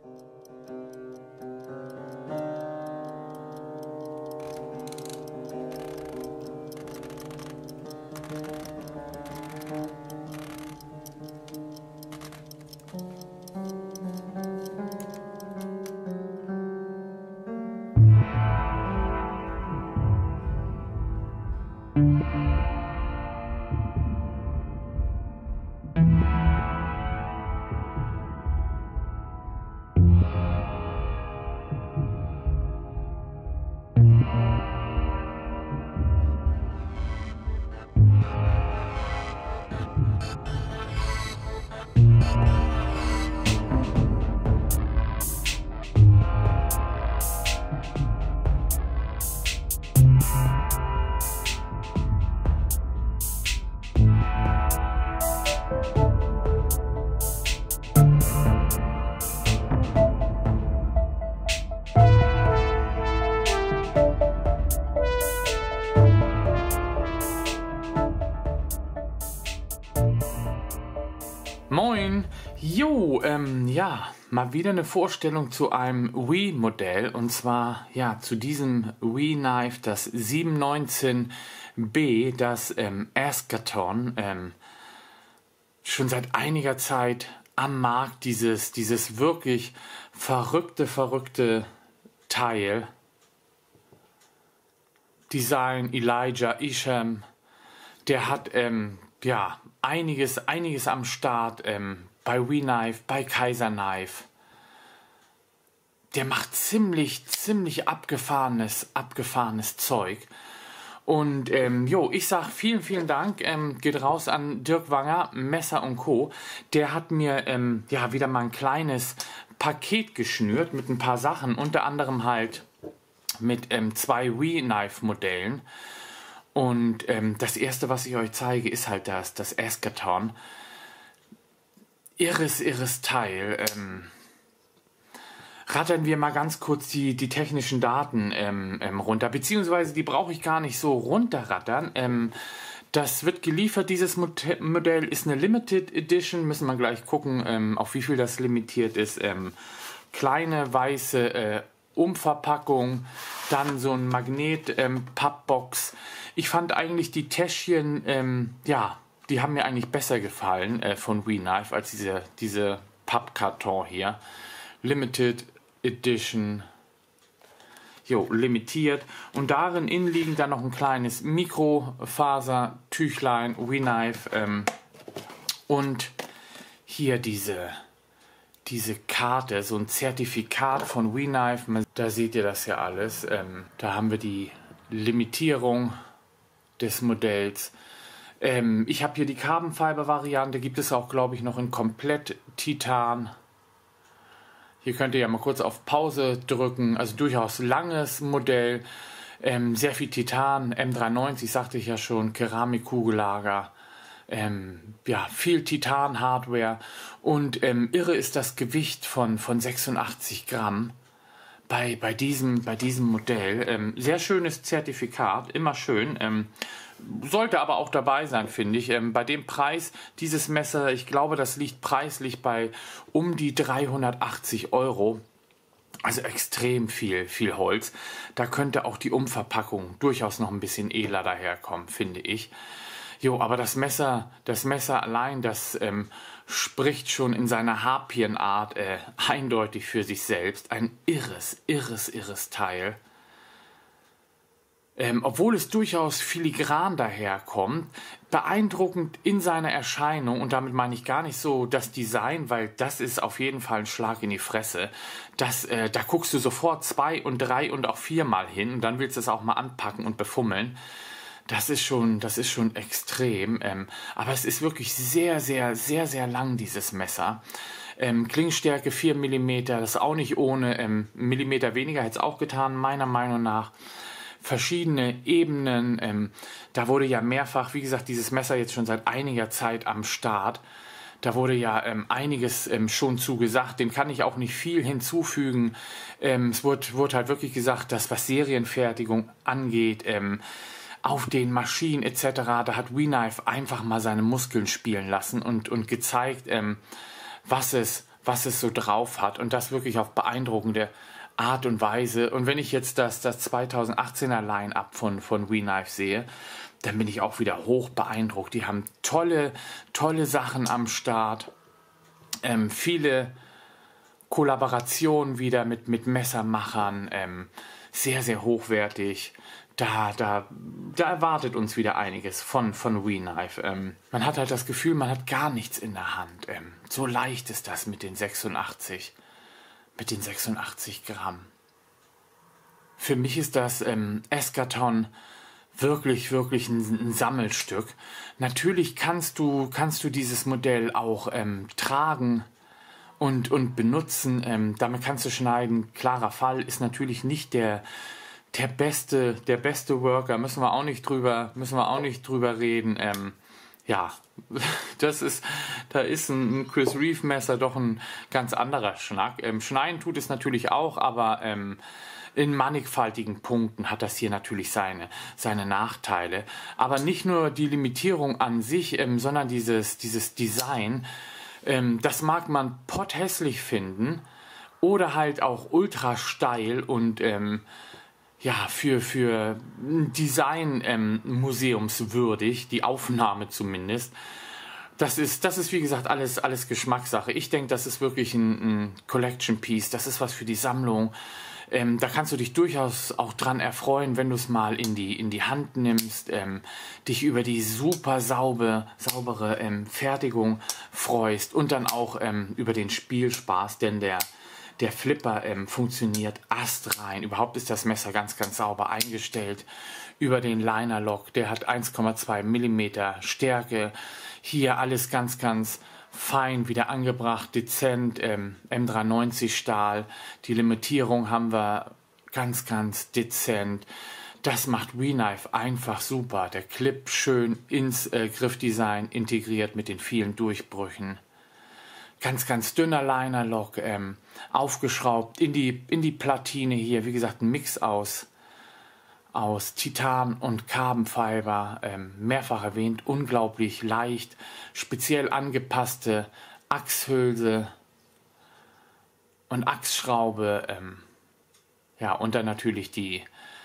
Moin! Jo, ja, mal wieder eine Vorstellung zu einem Wii-Modell, und zwar, ja, zu diesem Wii Knife, das 719B, das Eschaton, schon seit einiger Zeit am Markt, dieses wirklich verrückte Teil. Design Elijah Isham, der hat, ja, einiges am Start, bei Wii Knife, bei Kaiser Knife. Der macht ziemlich abgefahrenes Zeug. Und jo, ich sag vielen Dank, geht raus an Dirk Wanger, Messer & Co. Der hat mir ja wieder mal ein kleines Paket geschnürt mit ein paar Sachen, unter anderem halt mit 2 Wii Knife Modellen. Und das erste, was ich euch zeige, ist halt das Eschaton. Irres Teil. Rattern wir mal ganz kurz die technischen Daten runter, beziehungsweise die brauche ich gar nicht so runterrattern. Das wird geliefert, dieses Modell ist eine Limited Edition, müssen wir gleich gucken, auf wie viel das limitiert ist. Kleine weiße Umverpackung, dann so ein Magnet-Pappbox. Ich fand eigentlich die Täschchen, ja, die haben mir eigentlich besser gefallen von Wii Knife als diese Pappkarton hier. Limited Edition, jo, limitiert. Und darin innen liegen dann noch ein kleines Mikrofasertüchlein, Wii Knife, und hier diese Karte, so ein Zertifikat von Wii Knife, da seht ihr das ja alles. Da haben wir die Limitierung des Modells. Ich habe hier die Carbon Fiber Variante, gibt es auch, glaube ich, noch in komplett Titan. Hier könnt ihr ja mal kurz auf Pause drücken, also durchaus langes Modell, sehr viel Titan, M390, sagte ich ja schon, Keramikkugellager. Ja, viel Titan-Hardware, und irre ist das Gewicht von 86 Gramm bei diesem Modell. Sehr schönes Zertifikat, immer schön. Sollte aber auch dabei sein, finde ich. Bei dem Preis dieses Messer, ich glaube, das liegt preislich bei um die 380 €. Also extrem viel Holz. Da könnte auch die Umverpackung durchaus noch ein bisschen edler daherkommen, finde ich. Jo, aber das Messer allein, das spricht schon in seiner Harpienart eindeutig für sich selbst. Ein irres Teil. Obwohl es durchaus filigran daherkommt, beeindruckend in seiner Erscheinung, und damit meine ich gar nicht so das Design, weil das ist auf jeden Fall ein Schlag in die Fresse. Da guckst du sofort 2 und 3 und auch 4 Mal hin, und dann willst du es auch mal anpacken und befummeln. Das ist schon extrem, aber es ist wirklich sehr lang, dieses Messer. Klingenstärke 4 mm, das ist auch nicht ohne, Millimeter weniger hätte es auch getan, meiner Meinung nach. Verschiedene Ebenen, da wurde ja mehrfach, wie gesagt, dieses Messer jetzt schon seit einiger Zeit am Start. Da wurde ja einiges schon zugesagt, dem kann ich auch nicht viel hinzufügen. Es wurde halt wirklich gesagt, dass was Serienfertigung angeht, auf den Maschinen etc., da hat Wii Knife einfach mal seine Muskeln spielen lassen und gezeigt, was es was es so drauf hat und das wirklich auf beeindruckende Art und Weise. Und wenn ich jetzt das 2018er Line-Up von We-Knife sehe, dann bin ich auch wieder hoch beeindruckt. Die haben tolle Sachen am Start, viele Kollaborationen wieder mit Messermachern, sehr, sehr hochwertig. Da erwartet uns wieder einiges von We-Knife. Man hat halt das Gefühl, man hat gar nichts in der Hand. So leicht ist das mit den 86 Gramm. Für mich ist das Eschaton wirklich ein Sammelstück. Natürlich kannst du dieses Modell auch tragen und benutzen. Damit kannst du schneiden. Klarer Fall, ist natürlich nicht der beste Worker. Müssen wir auch nicht drüber reden. Ja, da ist ein Chris Reeve Messer doch ein ganz anderer Schnack. Schneiden tut es natürlich auch, aber in mannigfaltigen Punkten hat das hier natürlich seine Nachteile. Aber nicht nur die Limitierung an sich, sondern dieses Design, das mag man potthässlich finden oder halt auch ultra steil und für Design museumswürdig, die Aufnahme zumindest. Das ist wie gesagt alles Geschmackssache. Ich denke, das ist wirklich ein Collection Piece, das ist was für die Sammlung. Da kannst du dich durchaus auch dran erfreuen, wenn du es mal in die Hand nimmst, dich über die super saubere Fertigung freust und dann auch über den Spielspaß, denn der Flipper funktioniert astrein. Überhaupt ist das Messer ganz sauber eingestellt über den Liner Lock. Der hat 1,2 mm Stärke. Hier alles ganz fein wieder angebracht, dezent, M390 Stahl. Die Limitierung haben wir ganz dezent. Das macht We-Knife einfach super. Der Clip schön ins Griffdesign integriert mit den vielen Durchbrüchen. Ganz dünner Liner-Lock, aufgeschraubt in die Platine hier. Wie gesagt, ein Mix aus Titan und Carbon Fiber, mehrfach erwähnt, unglaublich leicht, speziell angepasste Achshülse und Achsschraube, und dann natürlich die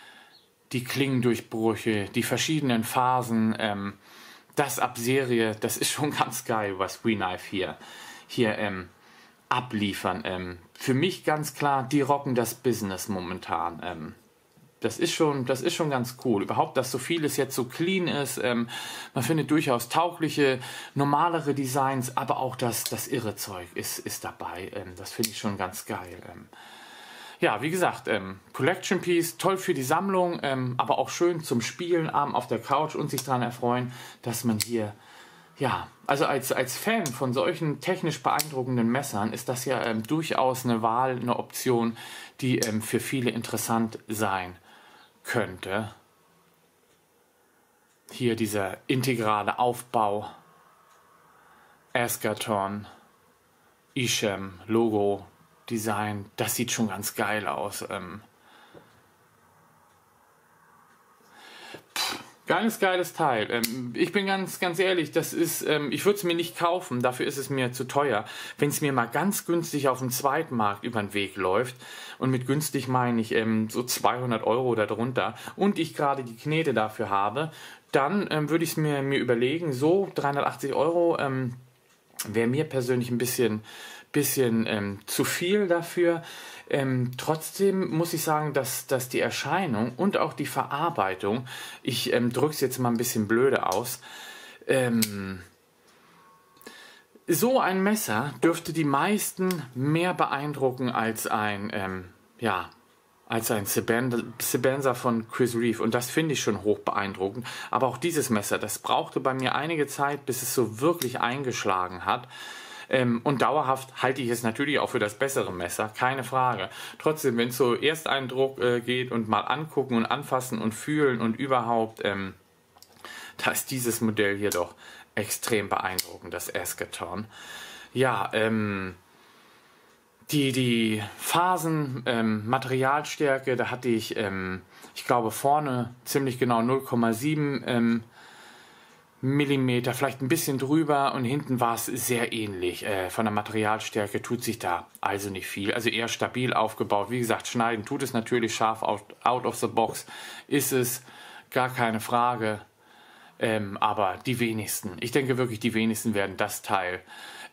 Klingendurchbrüche, die verschiedenen Phasen, das ab Serie, das ist schon ganz geil, was We-Knife hier abliefern. Für mich ganz klar, die rocken das Business momentan. Das ist schon ganz cool. Überhaupt, dass so vieles jetzt so clean ist. Man findet durchaus taugliche, normalere Designs, aber auch das irre Zeug ist dabei. Das finde ich schon ganz geil. Ja, wie gesagt, Collection Piece, toll für die Sammlung, aber auch schön zum Spielen, abends auf der Couch und sich daran erfreuen, dass man hier, ja, also als Fan von solchen technisch beeindruckenden Messern ist das ja durchaus eine Wahl, eine Option, die für viele interessant sein könnte. Hier dieser integrale Aufbau, Eschaton, Isham, Logo, Design, das sieht schon ganz geil aus. Geiles Teil. Ich bin ganz ehrlich, das ist, ich würde es mir nicht kaufen, dafür ist es mir zu teuer. Wenn es mir mal ganz günstig auf dem Zweitmarkt über den Weg läuft, und mit günstig meine ich so 200 € oder drunter, und ich gerade die Knete dafür habe, dann würde ich es mir überlegen, so 380 € wäre mir persönlich ein bisschen zu viel dafür. Trotzdem muss ich sagen, dass die Erscheinung und auch die Verarbeitung, ich drücke es jetzt mal ein bisschen blöde aus, so ein Messer dürfte die meisten mehr beeindrucken als ein Sebenza von Chris Reeve, und das finde ich schon hoch beeindruckend. Aber auch dieses Messer, das brauchte bei mir einige Zeit, bis es so wirklich eingeschlagen hat. Und dauerhaft halte ich es natürlich auch für das bessere Messer, keine Frage. Trotzdem, wenn es so Ersteindruck geht und mal angucken und anfassen und fühlen und überhaupt, da ist dieses Modell hier doch extrem beeindruckend, das Eschaton. Ja, die Phasen, Materialstärke, da hatte ich glaube vorne ziemlich genau 0,7 Millimeter, vielleicht ein bisschen drüber und hinten war es sehr ähnlich. Von der Materialstärke tut sich da also nicht viel. Also eher stabil aufgebaut. Wie gesagt, schneiden tut es natürlich scharf, out of the box ist es, gar keine Frage. Aber die wenigsten, ich denke wirklich, die wenigsten werden das Teil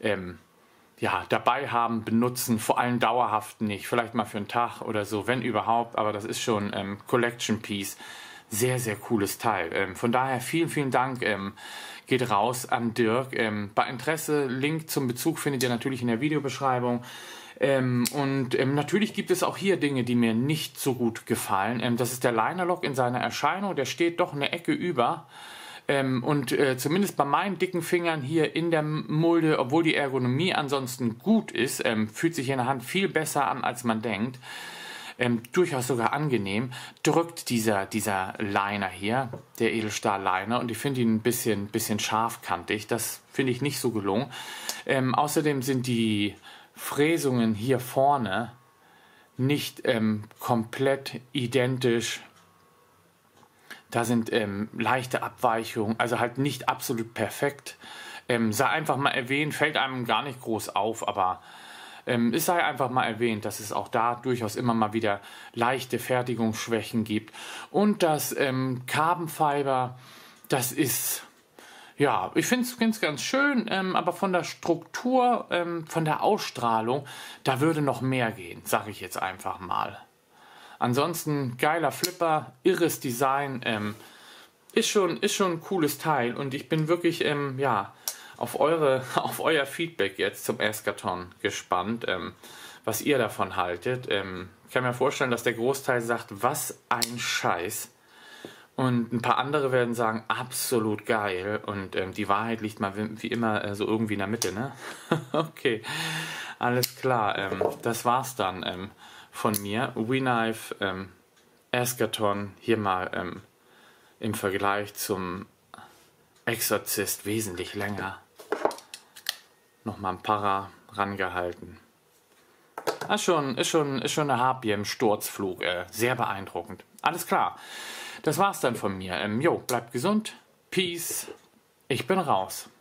ja, dabei haben, benutzen, vor allem dauerhaft nicht. Vielleicht mal für einen Tag oder so, wenn überhaupt, aber das ist schon Collection Piece. Sehr, sehr cooles Teil. Von daher vielen, vielen Dank. Geht raus an Dirk. Bei Interesse, Link zum Bezug findet ihr natürlich in der Videobeschreibung. Natürlich gibt es auch hier Dinge, die mir nicht so gut gefallen. Das ist der Liner Lock in seiner Erscheinung. Der steht doch eine Ecke über. Zumindest bei meinen dicken Fingern hier in der Mulde, obwohl die Ergonomie ansonsten gut ist, fühlt sich in der Hand viel besser an, als man denkt. Durchaus sogar angenehm, drückt dieser Liner hier, der Edelstahl-Liner, und ich finde ihn ein bisschen scharfkantig. Das finde ich nicht so gelungen. Außerdem sind die Fräsungen hier vorne nicht komplett identisch. Da sind leichte Abweichungen, also halt nicht absolut perfekt. Sei einfach mal erwähnt, fällt einem gar nicht groß auf, aber es sei einfach mal erwähnt, dass es auch da durchaus immer mal wieder leichte Fertigungsschwächen gibt. Und das Carbon Fiber, das ist, ja, ich finde es ganz schön, aber von der Struktur, von der Ausstrahlung, da würde noch mehr gehen, sage ich jetzt einfach mal. Ansonsten geiler Flipper, irres Design, ist schon ein cooles Teil und ich bin wirklich, ja, auf euer Feedback jetzt zum Eschaton gespannt, was ihr davon haltet. Ich kann mir vorstellen, dass der Großteil sagt, was ein Scheiß. Und ein paar andere werden sagen, absolut geil. Und die Wahrheit liegt mal wie immer so irgendwie in der Mitte, ne? Okay, alles klar. Das war's dann von mir. WeKnife, Eschaton, hier mal im Vergleich zum Exorzist wesentlich länger. Nochmal ein Para rangehalten. Ist schon eine Harpie im Sturzflug. Sehr beeindruckend. Alles klar. Das war's dann von mir. Bleibt gesund. Peace. Ich bin raus.